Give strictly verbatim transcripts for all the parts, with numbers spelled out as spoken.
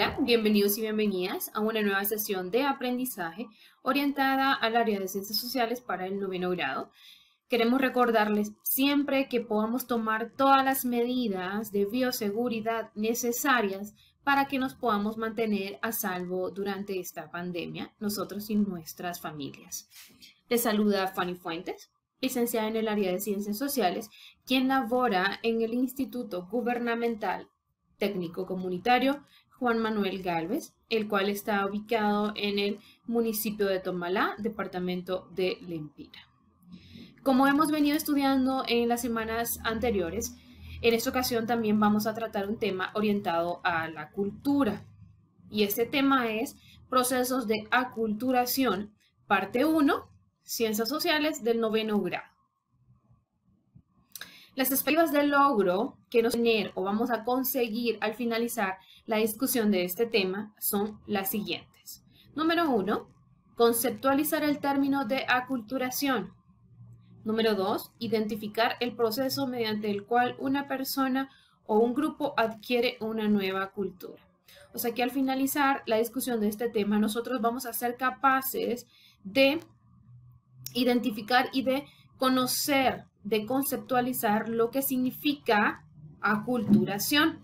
Hola, bienvenidos y bienvenidas a una nueva sesión de aprendizaje orientada al área de ciencias sociales para el noveno grado. Queremos recordarles siempre que podamos tomar todas las medidas de bioseguridad necesarias para que nos podamos mantener a salvo durante esta pandemia, nosotros y nuestras familias. Les saluda Fanny Fuentes, licenciada en el área de ciencias sociales, quien labora en el Instituto Gubernamental Técnico Comunitario Juan Manuel Gálvez, el cual está ubicado en el municipio de Tomalá, departamento de Lempira. Como hemos venido estudiando en las semanas anteriores, en esta ocasión también vamos a tratar un tema orientado a la cultura. Y este tema es procesos de aculturación, parte uno, ciencias sociales del noveno grado. Las expectativas de logro que nos tener o vamos a conseguir al finalizar la discusión de este tema son las siguientes. Número uno, conceptualizar el término de aculturación. Número dos, identificar el proceso mediante el cual una persona o un grupo adquiere una nueva cultura. O sea que al finalizar la discusión de este tema, nosotros vamos a ser capaces de identificar y de conocer, de conceptualizar lo que significa aculturación.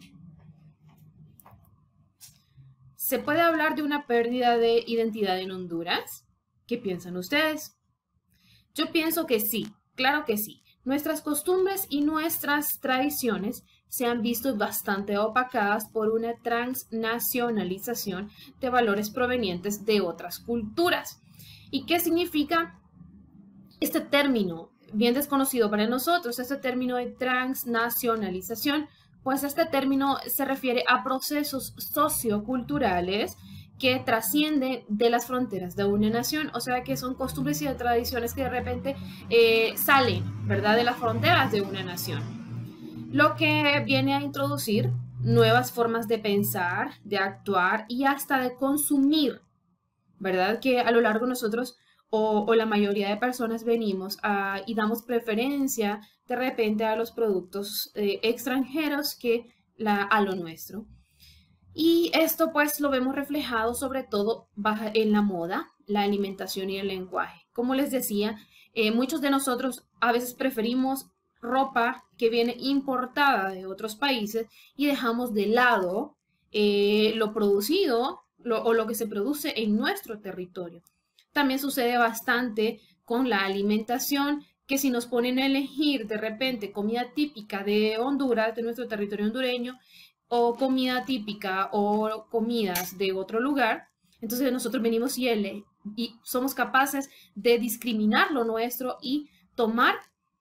¿Se puede hablar de una pérdida de identidad en Honduras? ¿Qué piensan ustedes? Yo pienso que sí, claro que sí. Nuestras costumbres y nuestras tradiciones se han visto bastante opacadas por una transnacionalización de valores provenientes de otras culturas. ¿Y qué significa este término? Bien desconocido para nosotros, este término de transnacionalización, pues este término se refiere a procesos socioculturales que trascienden de las fronteras de una nación, o sea que son costumbres y tradiciones que de repente eh, salen, ¿verdad?, de las fronteras de una nación. Lo que viene a introducir nuevas formas de pensar, de actuar y hasta de consumir, ¿verdad?, que a lo largo nosotros O, o la mayoría de personas venimos a, y damos preferencia de repente a los productos eh, extranjeros que la, a lo nuestro. Y esto pues lo vemos reflejado sobre todo baja, en la moda, la alimentación y el lenguaje. Como les decía, eh, muchos de nosotros a veces preferimos ropa que viene importada de otros países y dejamos de lado eh, lo producido lo, o lo que se produce en nuestro territorio. También sucede bastante con la alimentación, que si nos ponen a elegir de repente comida típica de Honduras, de nuestro territorio hondureño, o comida típica o comidas de otro lugar, entonces nosotros venimos y, ele y somos capaces de discriminar lo nuestro y tomar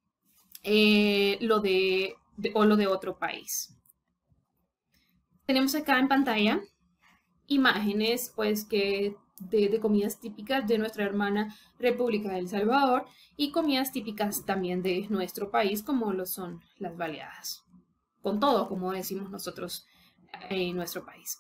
eh, lo de, de, o lo de otro país. Tenemos acá en pantalla imágenes pues que De, de comidas típicas de nuestra hermana República de El Salvador y comidas típicas también de nuestro país, como lo son las baleadas. Con todo, como decimos nosotros en nuestro país.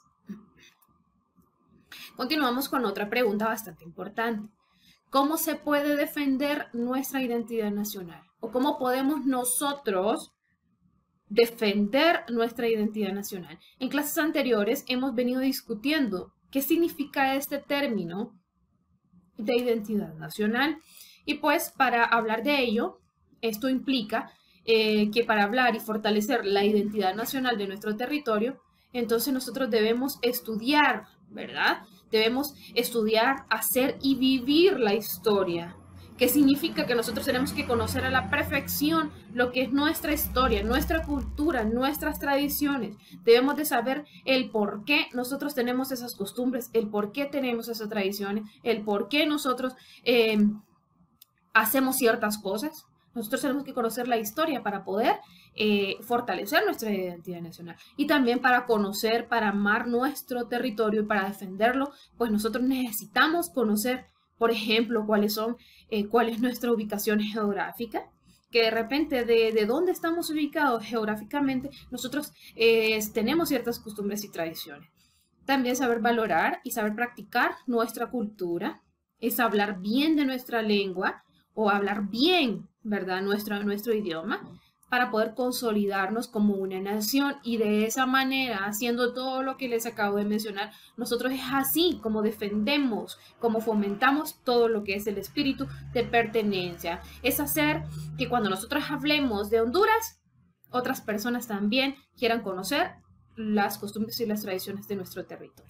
Continuamos con otra pregunta bastante importante. ¿Cómo se puede defender nuestra identidad nacional? ¿O cómo podemos nosotros defender nuestra identidad nacional? En clases anteriores hemos venido discutiendo ¿qué significa este término de identidad nacional? Y pues para hablar de ello, esto implica eh, que para hablar y fortalecer la identidad nacional de nuestro territorio, entonces nosotros debemos estudiar, ¿verdad? Debemos estudiar, hacer y vivir la historia. ¿Qué significa? Que nosotros tenemos que conocer a la perfección lo que es nuestra historia, nuestra cultura, nuestras tradiciones. Debemos de saber el por qué nosotros tenemos esas costumbres, el por qué tenemos esas tradiciones, el por qué nosotros eh, hacemos ciertas cosas. Nosotros tenemos que conocer la historia para poder eh, fortalecer nuestra identidad nacional. Y también para conocer, para amar nuestro territorio y para defenderlo, pues nosotros necesitamos conocer, por ejemplo, cuáles son, eh, cuál es nuestra ubicación geográfica, que de repente de, de dónde estamos ubicados geográficamente, nosotros eh, tenemos ciertas costumbres y tradiciones. También saber valorar y saber practicar nuestra cultura, es hablar bien de nuestra lengua o hablar bien, ¿verdad?, nuestro, nuestro idioma. para poder consolidarnos como una nación y de esa manera, haciendo todo lo que les acabo de mencionar, nosotros es así como defendemos, como fomentamos todo lo que es el espíritu de pertenencia. Es hacer que cuando nosotros hablemos de Honduras, otras personas también quieran conocer las costumbres y las tradiciones de nuestro territorio.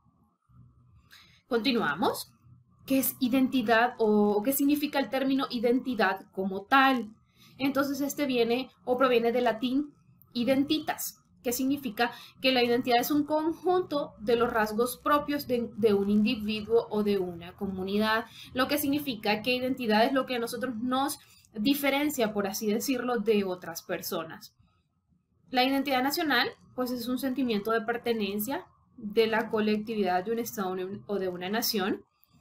Continuamos. ¿Qué es identidad o qué significa el término identidad como tal? Entonces este viene o proviene del latín identitas, que significa que la identidad es un conjunto de los rasgos propios de, de un individuo o de una comunidad, lo que significa que identidad es lo que a nosotros nos diferencia, por así decirlo, de otras personas. La identidad nacional, pues es un sentimiento de pertenencia de la colectividad de un estado o de una nación,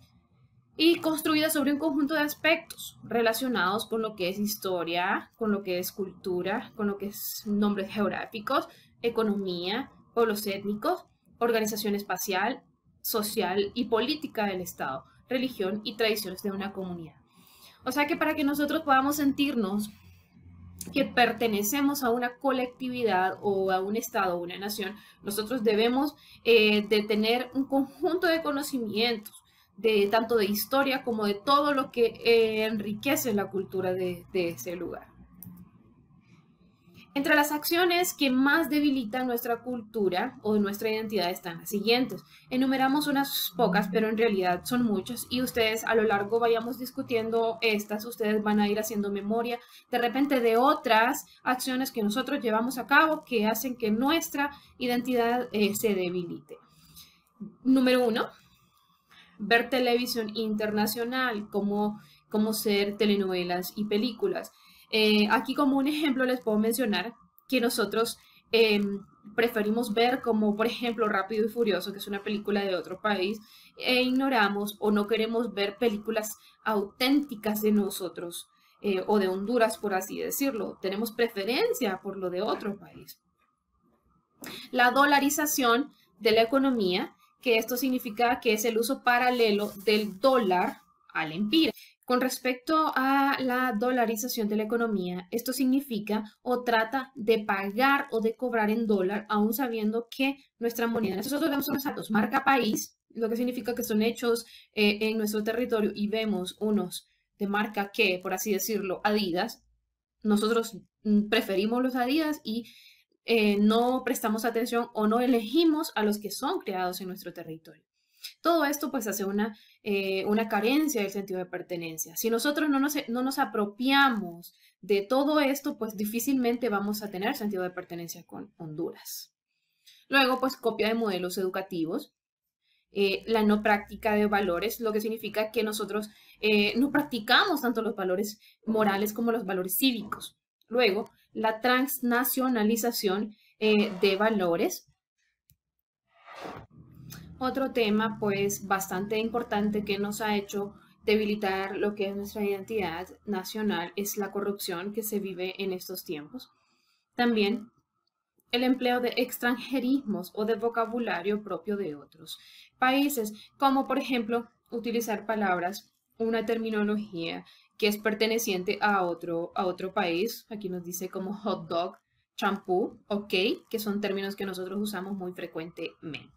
y construida sobre un conjunto de aspectos relacionados con lo que es historia, con lo que es cultura, con lo que es nombres geográficos, economía, pueblos étnicos, organización espacial, social y política del Estado, religión y tradiciones de una comunidad. O sea que para que nosotros podamos sentirnos que pertenecemos a una colectividad o a un estado o una nación, nosotros debemos eh, de tener un conjunto de conocimientos, de tanto de historia como de todo lo que eh, enriquece la cultura de, de ese lugar. Entre las acciones que más debilitan nuestra cultura o nuestra identidad están las siguientes. Enumeramos unas pocas, pero en realidad son muchas y ustedes a lo largo vayamos discutiendo estas, ustedes van a ir haciendo memoria de repente de otras acciones que nosotros llevamos a cabo que hacen que nuestra identidad eh, se debilite. Número uno. Ver televisión internacional, como, como ser telenovelas y películas. Eh, aquí como un ejemplo les puedo mencionar que nosotros eh, preferimos ver como por ejemplo Rápido y Furioso, que es una película de otro país, e ignoramos o no queremos ver películas auténticas de nosotros eh, o de Honduras, por así decirlo. Tenemos preferencia por lo de otro país. La dolarización de la economía, que esto significa que es el uso paralelo del dólar al empire. Con respecto a la dolarización de la economía, esto significa o trata de pagar o de cobrar en dólar, aún sabiendo que nuestra moneda, nosotros vemos unos datos marca país, lo que significa que son hechos eh, en nuestro territorio y vemos unos de marca que, por así decirlo, Adidas, nosotros preferimos los Adidas y Eh, no prestamos atención o no elegimos a los que son creados en nuestro territorio. Todo esto pues hace una, eh, una carencia del sentido de pertenencia. Si nosotros no nos, no nos apropiamos de todo esto, pues difícilmente vamos a tener sentido de pertenencia con Honduras. Luego pues copia de modelos educativos. Eh, la no práctica de valores, lo que significa que nosotros eh, no practicamos tanto los valores morales como los valores cívicos. Luego, la transnacionalización eh, de valores. Otro tema, pues, bastante importante que nos ha hecho debilitar lo que es nuestra identidad nacional es la corrupción que se vive en estos tiempos. También el empleo de extranjerismos o de vocabulario propio de otros países, como por ejemplo utilizar palabras, una terminología que es perteneciente a otro, a otro país. Aquí nos dice como hot dog, champú, ok, que son términos que nosotros usamos muy frecuentemente.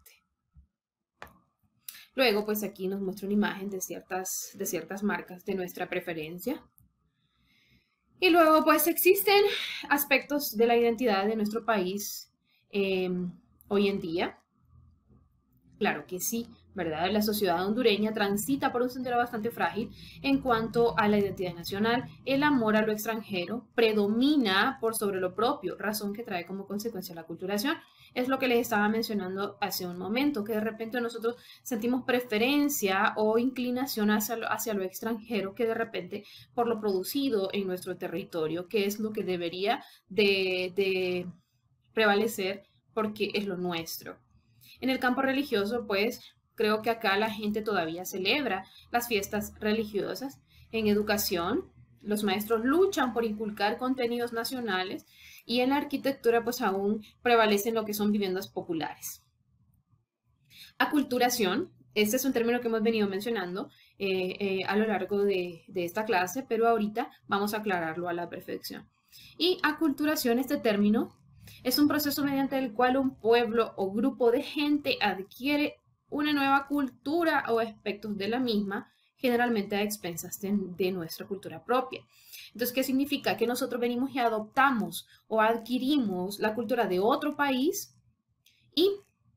Luego, pues aquí nos muestra una imagen de ciertas, de ciertas marcas de nuestra preferencia. Y luego, pues existen aspectos de la identidad de nuestro país eh, hoy en día. Claro que sí, ¿verdad? La sociedad hondureña transita por un sendero bastante frágil en cuanto a la identidad nacional. El amor a lo extranjero predomina por sobre lo propio, razón que trae como consecuencia la aculturación. Es lo que les estaba mencionando hace un momento, que de repente nosotros sentimos preferencia o inclinación hacia lo, hacia lo extranjero que de repente por lo producido en nuestro territorio, que es lo que debería de, de prevalecer porque es lo nuestro. En el campo religioso, pues, creo que acá la gente todavía celebra las fiestas religiosas. En educación, los maestros luchan por inculcar contenidos nacionales y en la arquitectura, pues, aún prevalecen lo que son viviendas populares. Aculturación, este es un término que hemos venido mencionando eh, eh, a lo largo de, de esta clase, pero ahorita vamos a aclararlo a la perfección. Y aculturación, este término, es un proceso mediante el cual un pueblo o grupo de gente adquiere una nueva cultura o aspectos de la misma, generalmente a expensas de, de nuestra cultura propia. Entonces, ¿qué significa? Que nosotros venimos y adoptamos o adquirimos la cultura de otro país y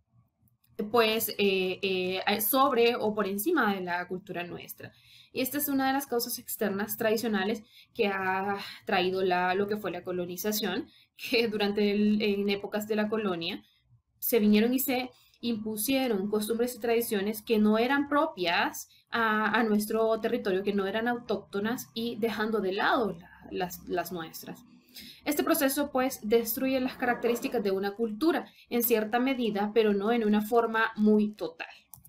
pues eh, eh, sobre o por encima de la cultura nuestra. Y esta es una de las causas externas tradicionales que ha traído la, lo que fue la colonización, que durante el, en épocas de la colonia se vinieron y se impusieron costumbres y tradiciones que no eran propias a, a nuestro territorio, que no eran autóctonas y dejando de lado la, las, las nuestras. Este proceso pues destruye las características de una cultura en cierta medida, pero no en una forma muy total.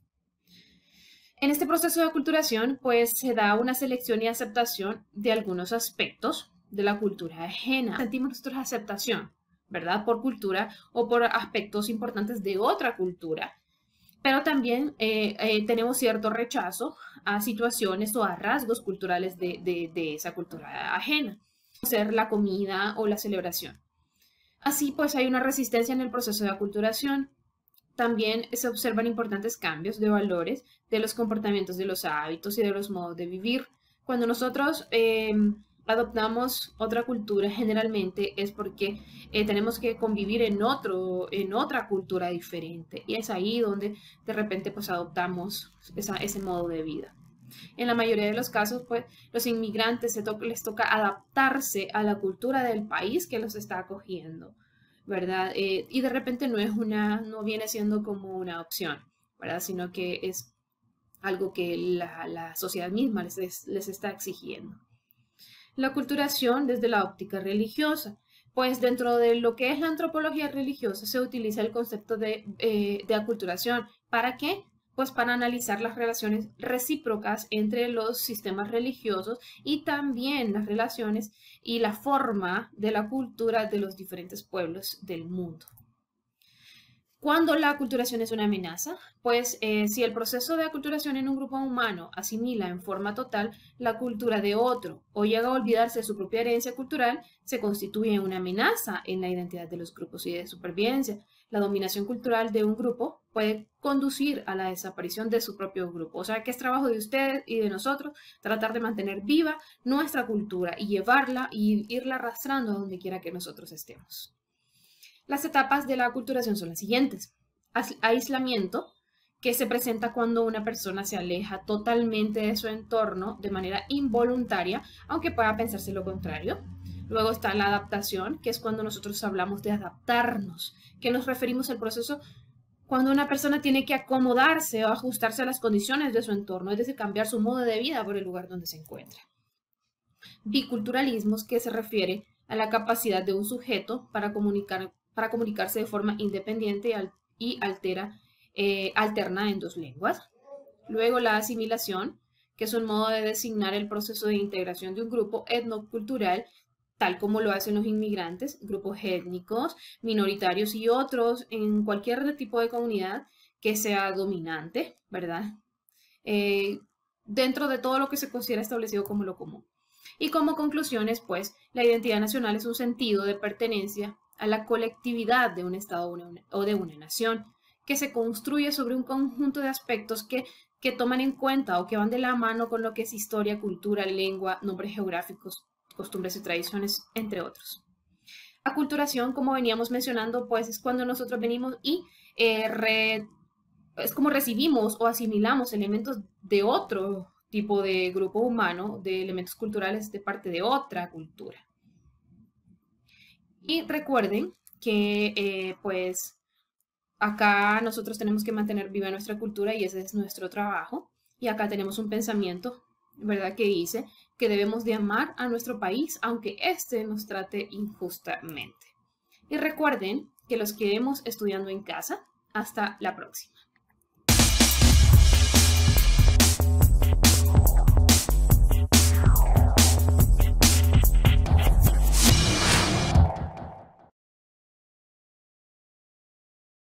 En este proceso de aculturación pues se da una selección y aceptación de algunos aspectos de la cultura ajena. Sentimos nosotros aceptación, ¿verdad? Por cultura o por aspectos importantes de otra cultura. Pero también eh, eh, tenemos cierto rechazo a situaciones o a rasgos culturales de, de, de esa cultura ajena. Ser la comida o la celebración. Así pues hay una resistencia en el proceso de aculturación. También se observan importantes cambios de valores, de los comportamientos, de los hábitos y de los modos de vivir. Cuando nosotros eh, adoptamos otra cultura, generalmente es porque eh, tenemos que convivir en, otro, en otra cultura diferente. Y es ahí donde de repente pues adoptamos esa, ese modo de vida. En la mayoría de los casos, pues, los inmigrantes se to- les toca adaptarse a la cultura del país que los está acogiendo, ¿verdad? Eh, y de repente no es una, no viene siendo como una opción, ¿verdad? Sino que es algo que la, la sociedad misma les, es- les está exigiendo. La aculturación desde la óptica religiosa. Pues dentro de lo que es la antropología religiosa se utiliza el concepto de, eh, de aculturación. ¿Para qué? Pues para analizar las relaciones recíprocas entre los sistemas religiosos y también las relaciones y la forma de la cultura de los diferentes pueblos del mundo. Cuando la aculturación es una amenaza, pues eh, si el proceso de aculturación en un grupo humano asimila en forma total la cultura de otro o llega a olvidarse de su propia herencia cultural, se constituye una amenaza en la identidad de los grupos y de supervivencia. La dominación cultural de un grupo puede conducir a la desaparición de su propio grupo. O sea que es trabajo de ustedes y de nosotros tratar de mantener viva nuestra cultura y llevarla y irla arrastrando a donde quiera que nosotros estemos. Las etapas de la aculturación son las siguientes. Aislamiento, que se presenta cuando una persona se aleja totalmente de su entorno de manera involuntaria, aunque pueda pensarse lo contrario. Luego está la adaptación, que es cuando nosotros hablamos de adaptarnos, que nos referimos al proceso cuando una persona tiene que acomodarse o ajustarse a las condiciones de su entorno, es decir, cambiar su modo de vida por el lugar donde se encuentra. Biculturalismos, que se refiere a la capacidad de un sujeto para, comunicar, para comunicarse de forma independiente y, al, y altera, eh, alterna en dos lenguas. Luego la asimilación, que es un modo de designar el proceso de integración de un grupo etnocultural, tal como lo hacen los inmigrantes, grupos étnicos, minoritarios y otros en cualquier tipo de comunidad que sea dominante, ¿verdad? Eh, dentro de todo lo que se considera establecido como lo común. Y como conclusiones, pues, la identidad nacional es un sentido de pertenencia a la colectividad de un Estado o de una nación, que se construye sobre un conjunto de aspectos que, que toman en cuenta o que van de la mano con lo que es historia, cultura, lengua, nombres geográficos, costumbres y tradiciones, entre otros. Aculturación, como veníamos mencionando, pues es cuando nosotros venimos y eh, re, es como recibimos o asimilamos elementos de otro tipo de grupo humano, de elementos culturales de parte de otra cultura. Y recuerden que eh, pues acá nosotros tenemos que mantener viva nuestra cultura y ese es nuestro trabajo. Y acá tenemos un pensamiento, ¿verdad? Que dice que debemos de amar a nuestro país aunque éste nos trate injustamente. Y recuerden que los quedemos estudiando en casa. Hasta la próxima.